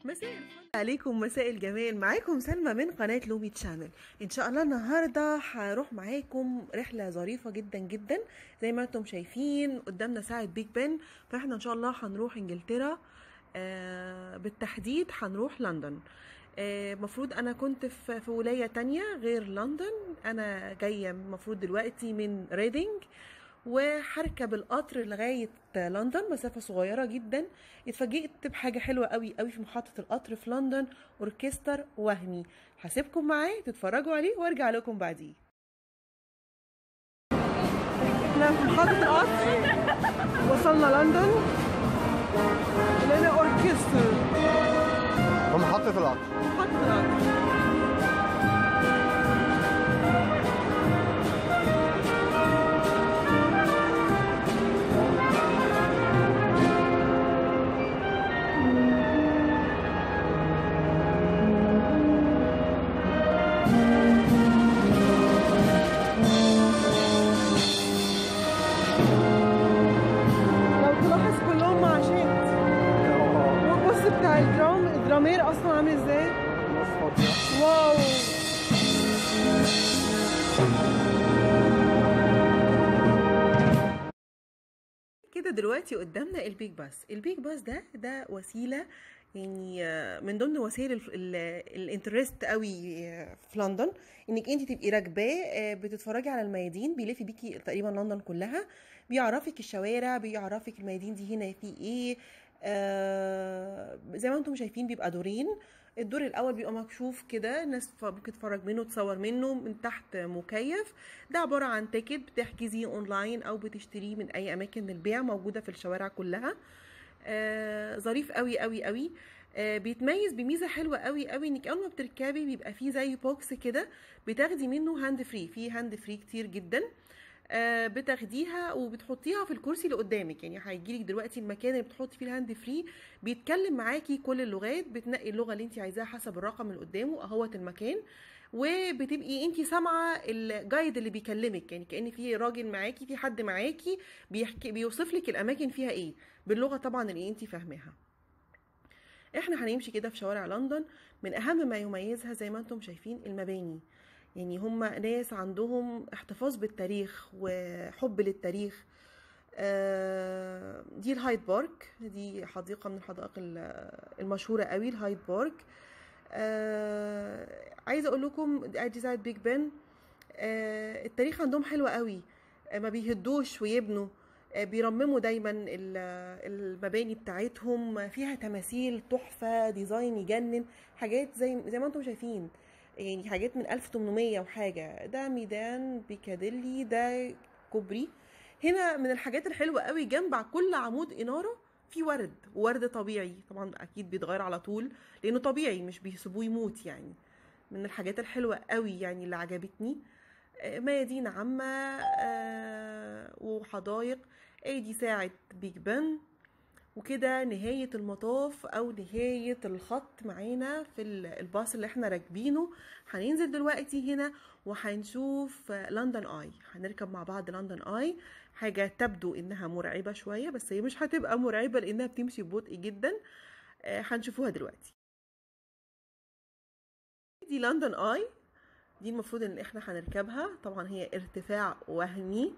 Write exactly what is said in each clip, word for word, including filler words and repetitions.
مساء الفل عليكم، مساء الجمال. معاكم سلمى من قناة لومي تشانل. ان شاء الله النهاردة هروح معاكم رحلة ظريفة جدا جدا. زي ما انتم شايفين قدامنا ساعة بيج بن، فاحنا ان شاء الله هنروح انجلترا. آه بالتحديد هنروح لندن. المفروض آه انا كنت في, في ولاية تانية غير لندن. انا جاية المفروض دلوقتي من ريدنج، وهركب القطر لغايه لندن، مسافه صغيره جدا. اتفاجئت بحاجه حلوه قوي قوي في محطه القطر في لندن، اوركستر وهمي. هسيبكم معاه تتفرجوا عليه وارجع لكم بعديه. احنا في محطه القطر، وصلنا لندن، لقينا اوركستر في محطه القطر. محطه القطر بتاع الدرام. الدرامير اصلا عامل ازاي؟ واو. كده دلوقتي قدامنا البيج باس. البيج باس ده ده وسيله، يعني من ضمن وسائل الانترست قوي في لندن، انك انت تبقي راكباه بتتفرجي على الميادين. بيلف بيكي تقريبا لندن كلها، بيعرفك الشوارع، بيعرفك الميادين دي هنا في ايه. آه زي ما انتم شايفين بيبقى دورين. الدور الاول بيبقى مكشوف كده، الناس ممكن تتفرج منه، تصور منه، من تحت مكيف. ده عباره عن تيكت بتحجزيه اونلاين او بتشتريه من اي اماكن للبيع موجوده في الشوارع كلها. آه ظريف قوي قوي قوي. آه بيتميز بميزه حلوه قوي قوي، انك اول ما بتركبي بيبقى فيه زي بوكس كده بتاخدي منه هاند فري. فيه هاند فري كتير جدا. آه بتاخديها وبتحطيها في الكرسي اللي قدامك. يعني هيجيلك دلوقتي المكان اللي بتحطي فيه الهاند فري بيتكلم معاكي كل اللغات، بتنقي اللغه اللي انت عايزاها حسب الرقم اللي قدامه اهوت المكان، وبتبقي انت سامعه الجايد اللي بيكلمك. يعني كأن في راجل معاكي، في حد معاكي بيحكي، بيوصف لك الاماكن فيها ايه باللغه طبعا اللي انت فاهماها. احنا هنمشي كده في شوارع لندن. من اهم ما يميزها زي ما انتم شايفين المباني. يعني هم ناس عندهم احتفاظ بالتاريخ وحب للتاريخ. دي الهايد بارك، دي حديقة من الحدائق المشهورة قوي، الهايد بارك. عايزة اقول لكم دي ساعة بيج بن. التاريخ عندهم حلو قوي، ما بيهدوش ويبنوا، بيرمموا دايما المباني بتاعتهم، فيها تماثيل تحفة، ديزاين يجنن، حاجات زي زي ما انتم شايفين، يعني حاجات من ألف وتمنمية وحاجة. ده ميدان بيكاديلي، ده كوبري. هنا من الحاجات الحلوة قوي، جنب كل عمود إنارة في ورد، ورد طبيعي طبعا، أكيد بيتغير على طول لأنه طبيعي، مش بيسيبوه يموت. يعني من الحاجات الحلوة قوي يعني اللي عجبتني. ميادين عامة آه وحدائق. ادي ساعة بيج بن. وكده نهاية المطاف او نهاية الخط معانا في الباص اللي احنا راكبينه. هننزل دلوقتي هنا وهنشوف لندن اي. هنركب مع بعض لندن اي، حاجة تبدو انها مرعبة شوية، بس هي مش هتبقى مرعبة لانها بتمشي ببطء جدا. آه هنشوفوها دلوقتي. دي لندن اي، دي المفروض ان احنا هنركبها. طبعا هي ارتفاع وهمي.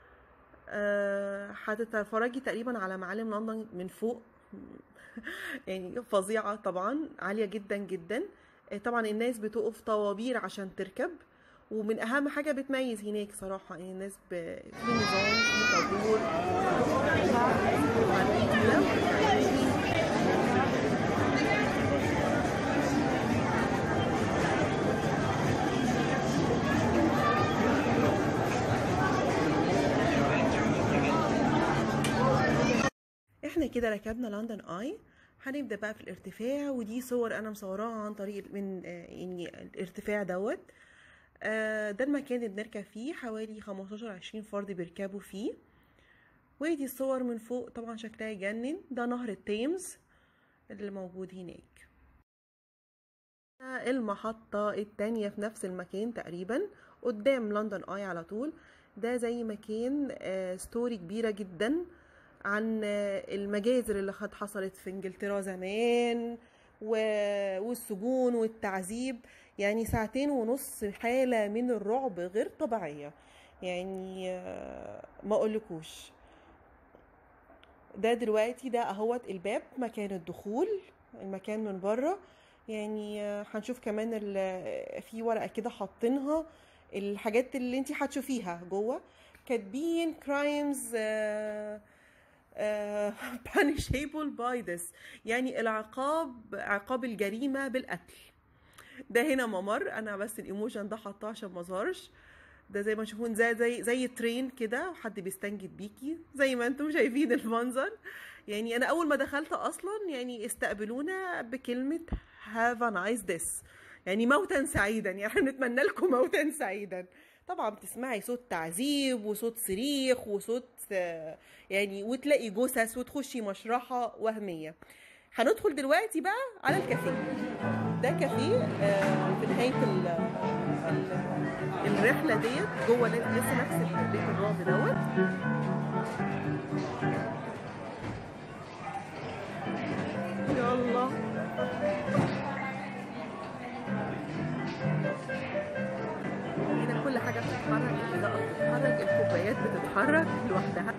هتتفرجي أه تقريبا على معالم لندن من فوق. يعني فظيعة طبعا، عالية جدا جدا. طبعا الناس بتقف طوابير عشان تركب. ومن اهم حاجة بتميز هناك صراحة يعني الناس ب... في نظام، في طابور. احنا كده ركبنا لندن اي. هنبدا بقى في الارتفاع، ودي صور انا مصوراها عن طريق من يعني الارتفاع دوت. ده المكان اللي بنركب فيه، حوالي خمستاشر عشرين فرد بيركبوا فيه. ودي الصور من فوق، طبعا شكلها يجنن. ده نهر التيمز اللي موجود هناك. المحطة التانية في نفس المكان تقريبا قدام لندن اي على طول. ده زي مكان ستوري كبيرة جدا عن المجازر اللي حصلت في انجلترا زمان، والسجون والتعذيب. يعني ساعتين ونص حالة من الرعب غير طبيعية، يعني ما اقولكوش. ده دلوقتي ده اهوت الباب، مكان الدخول، المكان من بره. يعني هنشوف كمان في ورقة كده حاطينها الحاجات اللي انتي هتشوفيها جوه، كاتبين crimes uh, uh, punishable by this، يعني العقاب، عقاب الجريمة بالقتل. ده هنا ممر، انا بس الايموشن ده حطاه عشان ما ظهرش. ده زي ما تشوفون زي زي زي ترين كده، حد بيستنجد بيكي زي ما انتم شايفين المنظر. يعني انا اول ما دخلت اصلا يعني استقبلونا بكلمه have a nice this، يعني موتا سعيدا، يعني نتمنى لكم موتا سعيدا. طبعا بتسمعي صوت تعذيب وصوت صريخ وصوت يعني، وتلاقي جثث وتخشي مشرحه وهميه. هندخل دلوقتي بقى على الكافيه. ده كافيه في نهايه الرحله ديت، جوه لسه نفس بيت الرعب دوت. يلا هنا كل حاجه بتتحرك، الاضاءه بتتحرك، الكوبايات بتتحرك لوحدها،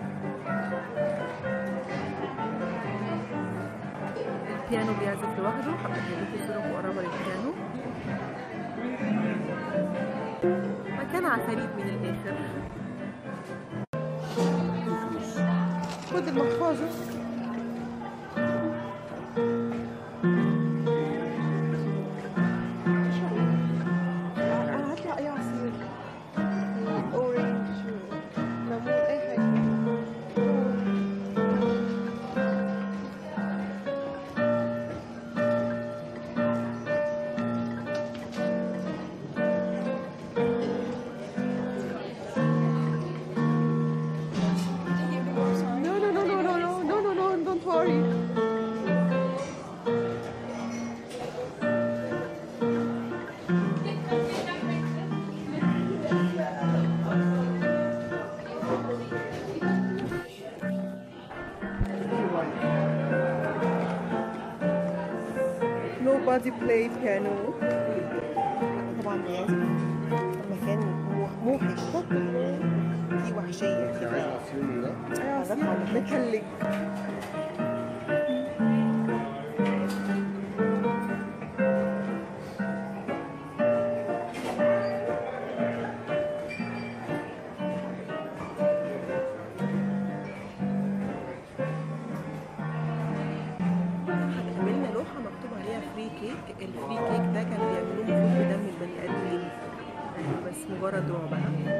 البيانو بيعزف لوحده. حابه اجيب صوره مقربه للبيانو، مكان عفاريت من الاخر. خد المحفظه. هطلع اي عصير، اورنج، ليمون، اي حاجه. Nobody play piano. طبعا المكان موحش، في وحشية كده. أيوة متلج. الفري كيك ده كانوا بيعملوه المفروض بدم البني ادمين، يعني بس مجرد رعب بقى.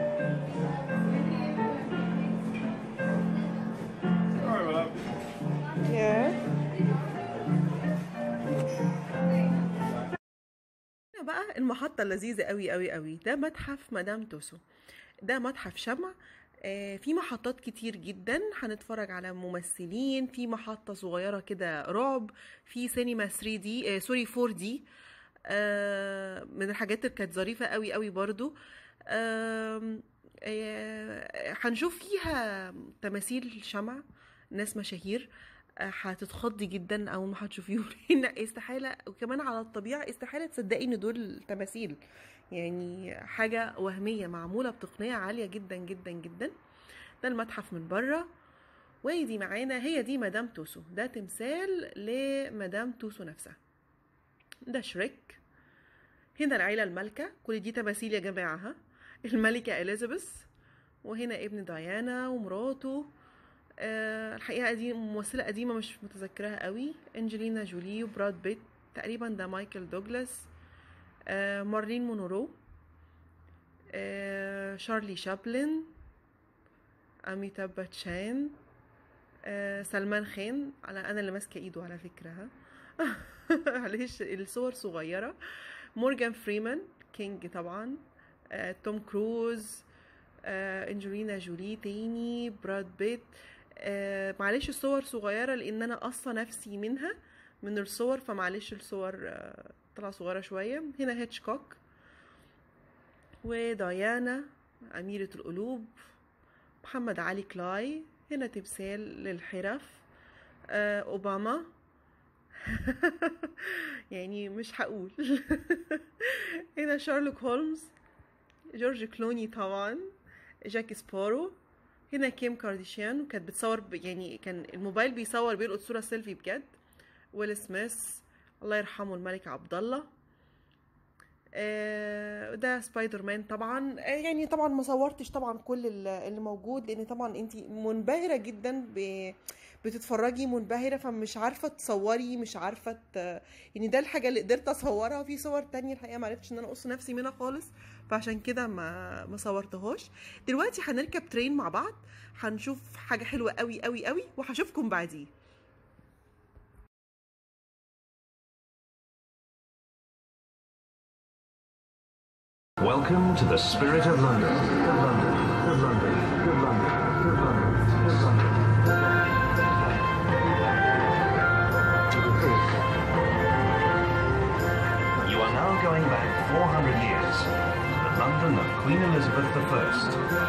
هنا بقى المحطة اللذيذة قوي قوي قوي، ده متحف مدام توسو. ده متحف شمع، آه في محطات كتير جدا، هنتفرج على ممثلين، في محطة صغيرة كده رعب، في سينما ثري دي، آه سوري فور دي، آه من الحاجات اللي كانت ظريفة قوي قوي برضو. آه آه هنشوف فيها تماثيل شمع، ناس مشاهير، هتتخضي جدا اول ما هتشوفيهم. هنا استحاله، وكمان على الطبيعه استحاله تصدقي ان دول تماثيل، يعني حاجه وهميه معموله بتقنيه عاليه جدا جدا جدا. ده المتحف من بره، ودي معانا هي دي مدام توسو، ده تمثال لمدام توسو نفسها. ده شريك. هنا العيله المالكه، كل دي تماثيل يا جماعه، ها، الملكه اليزابيث، وهنا ابن ديانا ومراته. أه الحقيقه دي ممثله قديمه مش متذكرها قوي، انجلينا جولي وبراد بيت، تقريبا ده مايكل دوغلاس، أه مارلين مونرو، أه شارلي شابلن، اميتاب باتشان، أه سلمان خان، على انا اللي ماسكه ايده على فكره، معلش الصور صغيره. مورجان فريمان كينج طبعا، أه توم كروز، أه انجلينا جولي تاني، براد بيت. آه معلش الصور صغيرة لان انا قصة نفسي منها من الصور، فمعلش الصور آه طلع صغيرة شوية. هنا هيتشكوك وديانا أميرة القلوب، محمد علي كلاي. هنا تمثال للحرف، آه أوباما، يعني مش هقول. هنا شارلوك هولمز، جورج كلوني طبعا، جاك سبارو. هنا كيم كارديشيان، وكانت بتصور ب... يعني كان الموبايل بيصور بيلقط صورة سيلفي بجد. ويل سميث الله يرحمه، الملك عبد الله. آه ده سبايدر مان طبعا. آه يعني طبعا ما صورتش طبعا كل اللي موجود، لان طبعا انت منبهرة جدا ب... بتتفرجي منبهرة، فمش عارفة تصوري، مش عارفة ت... يعني ده الحاجة اللي قدرت اصورها. في صور تانية الحقيقة ما عرفتش ان انا اقص نفسي منها خالص، فعشان كده ما ما صورتهاش. دلوقتي هنركب ترين مع بعض، هنشوف حاجة حلوة قوي قوي قوي، وهشوفكم بعديه. Welcome to the spirit of London. Of London, of London, of London, of London, of London. You are now going back four hundred years to the London of Queen Elizabeth the First.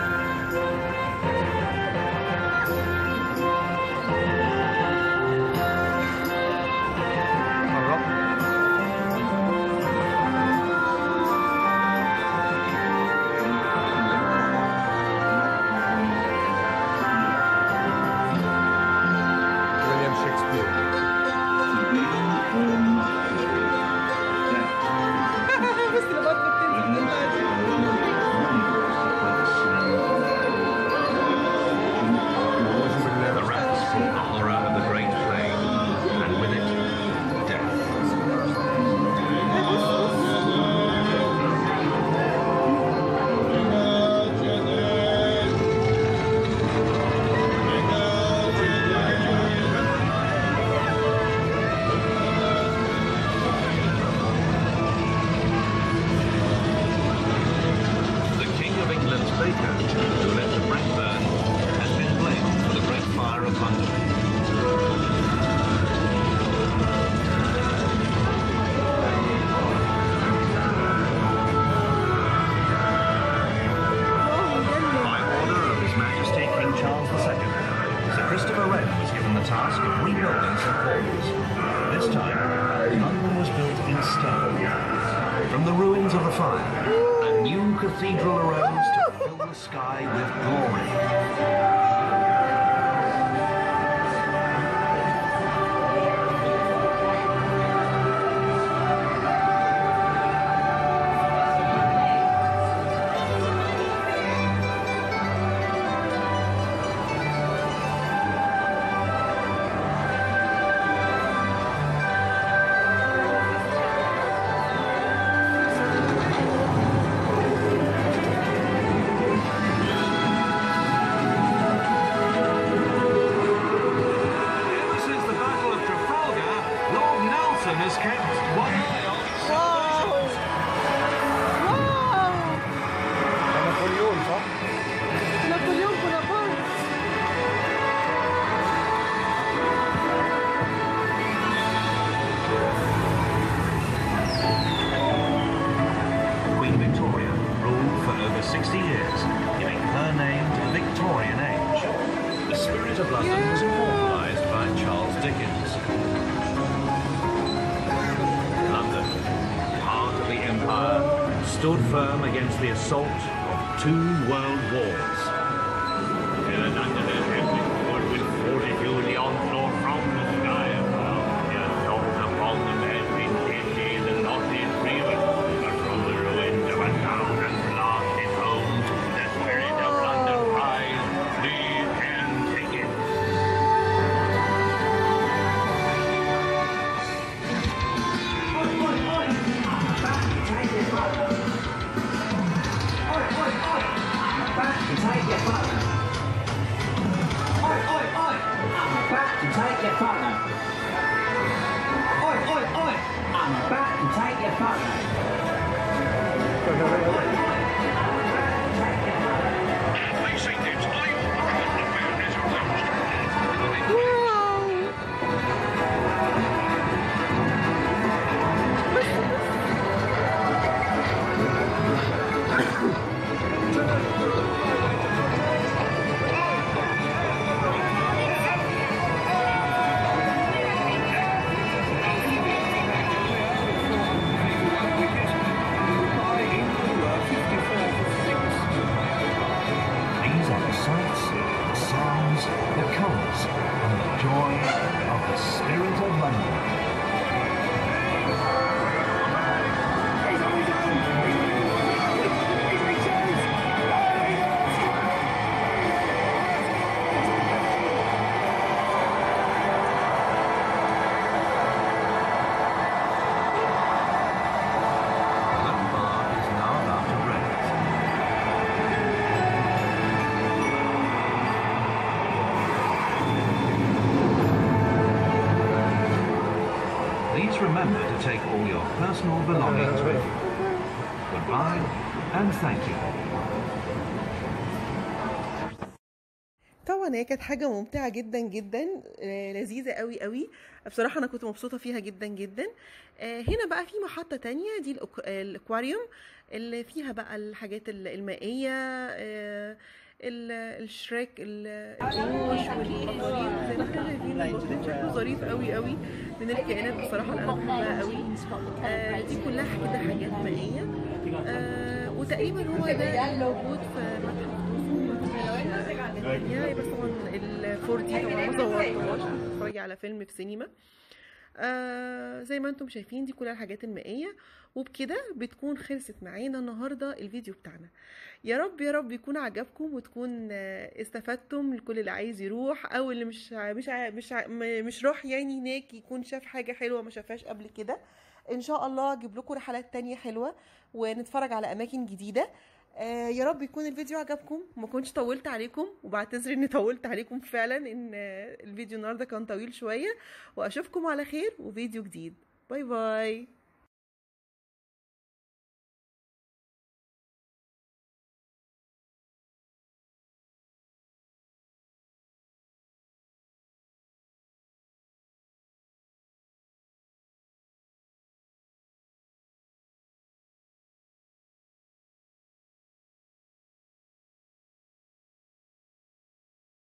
Cathedral arose to fill the sky with glory. sixty years, giving her name to the Victorian age. The spirit of London was immortalised by Charles Dickens. London, heart of the empire, stood firm against the assault of two world wars. Here Londoners have been forward with fortitude the onslaught from the sky above. The assault upon them has been empty, the loss is grievous, but from the ruins of a town and blasted home, the spirit of London cries, leave and take it. Oi, oi, oi! Back to take your partner. Oi, oi, oi! Back to take your partner. Oi, oi, oi! I'm back to take your partner. Oi, oi, oi! I'm back to take your partner. Oi, oi, oi! Please remember to take all your personal belongings with you. Goodbye and thank you. طبعا هي كانت حاجة ممتعة جدا جدا، آه، لذيذة قوي قوي. بصراحة أنا كنت مبسوطة فيها جدا جدا. آه، هنا بقى في محطة تانية، دي الأك- الأكواريوم اللي فيها بقى الحاجات ال- المائية، آه، ال- الشريك، ال- القروش والبطاريق. زي ما احنا شايفين البطريق شكله ظريف قوي قوي، من الكائنات بصراحة اللي أنا بحبها قوي. آه، دي كلها كده حاجات مائية. آه، وتقريبا هو ده اللي موجود في متحف يعني. بس طبعا ال فور دي طبعا ما صورتهاش، بتتفرجي على فيلم في سينما. آه زي ما انتم شايفين دي كلها الحاجات المائية. وبكده بتكون خلصت معانا النهاردة الفيديو بتاعنا. يا رب يا رب يكون عجبكم، وتكون آه استفدتم. لكل اللي عايز يروح او اللي مش ع- مش ع- مش ع- م- مش راح يعني هناك، يكون شاف حاجة حلوة ما شافهاش قبل كده. ان شاء الله اجيب لكم رحلات تانية حلوة ونتفرج على اماكن جديدة. آه يا رب يكون الفيديو عجبكم وما كنتش طولت عليكم، وبعتذر اني طولت عليكم فعلا، ان آه الفيديو النهارده كان طويل شويه. واشوفكم على خير وفيديو جديد. باي باي.